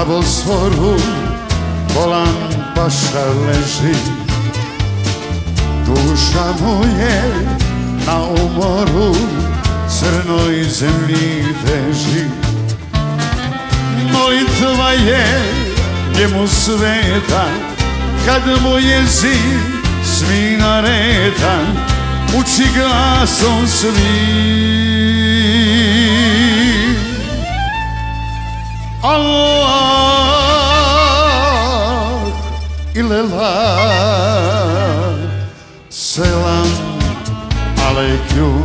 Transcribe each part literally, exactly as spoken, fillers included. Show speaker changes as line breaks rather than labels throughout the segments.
Bosforu bolan paša leži, duša mu je na umoru, crnoj zemlji teži. Molitva je njemu sveta, kad mu jezik sminaretan uči glasom svim. Allah ilallah, selam aleyküm.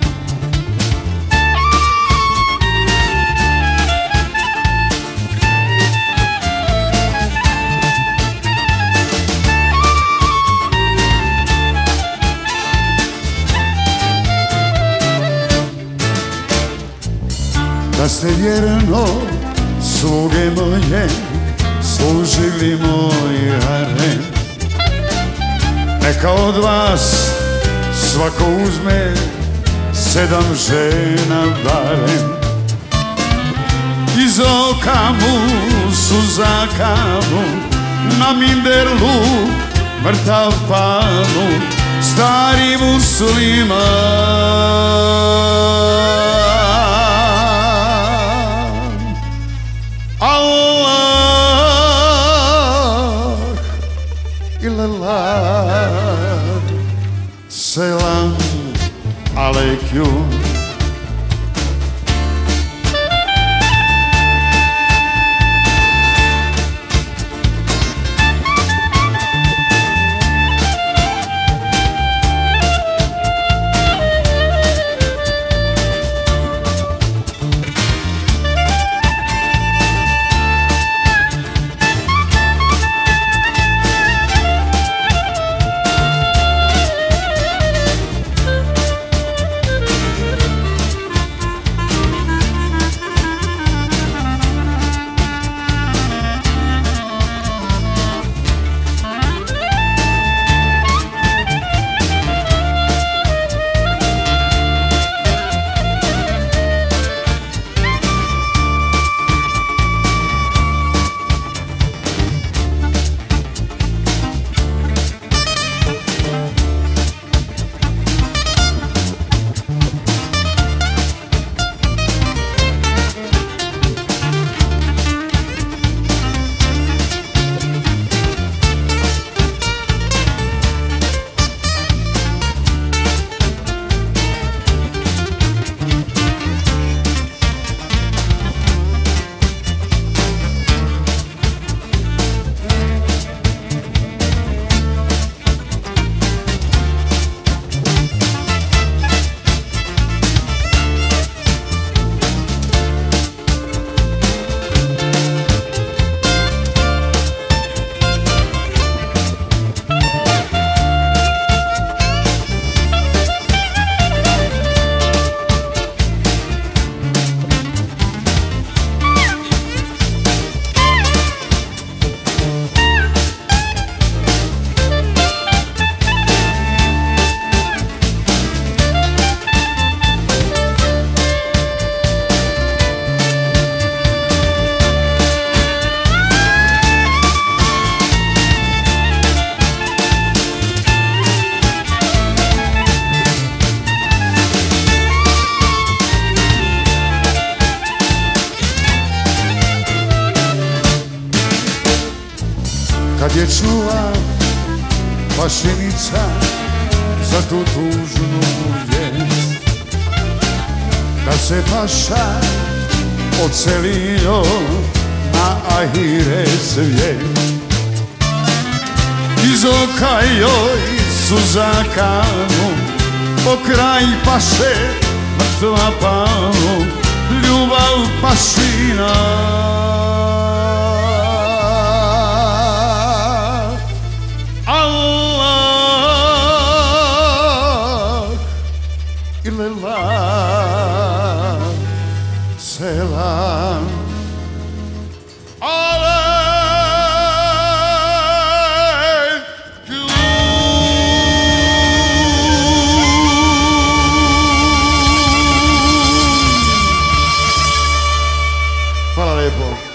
Da ste vjerno sluge moje služili moj harem, neka od vas svako uzme sedam žena barem. Iz oka mu suza kanu, na minderlu mrtav panu, stari musliman. Allah ilallah, selam aleyküm. Kad je čula pašenica za tu tužnu vijest, da se paša odselio na ahire svijet. Iz oka joj suza kanu, pokraj paše mrtva panu, ljubav pašina. Selam aleyküm. Hvala lijepo.